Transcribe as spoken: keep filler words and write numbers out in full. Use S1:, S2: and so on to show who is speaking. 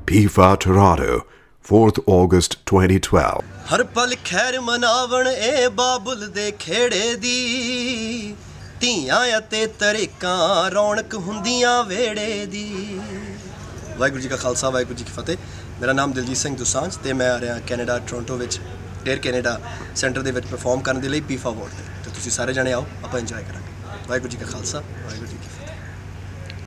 S1: PIFAA Toronto, fourth August twenty twelve.
S2: हर पल खैर मनावण ए बाबुल दे खेड़े दी ਧੀਆਂ ਅਤੇ ਤਰੀਕਾਂ ਰੌਣਕ ਹੁੰਦੀਆਂ ਵੇੜੇ ਦੀ। ਵਾਹਿਗੁਰੂ ਜੀ ਕਾ ਖਾਲਸਾ ਵਾਹਿਗੁਰੂ ਜੀ ਕੀ ਫਤਿਹ। ਮੇਰਾ ਨਾਮ ਦਿਲਜੀਤ ਸਿੰਘ ਦੋਸਾਂਝ ਤੇ ਮੈਂ ਆ ਰਿਹਾ ਕੈਨੇਡਾ ਟੋਰਾਂਟੋ ਵਿੱਚ ਏਅਰ ਕੈਨੇਡਾ ਸੈਂਟਰ ਦੇ ਵਿੱਚ ਪਰਫਾਰਮ ਕਰਨ ਦੇ ਲਈ ਪੀਫਾ ਅਵਾਰਡ ਤੇ। ਤੇ ਤੁਸੀਂ ਸਾਰੇ ਜਣੇ ਆਓ, ਆਪਾਂ ਇੰਜੋਏ ਕਰਾਂਗੇ। ਵਾਹਿਗੁਰੂ ਜੀ ਕਾ ਖਾਲਸਾ ਵਾਹਿਗੁਰੂ ਜੀ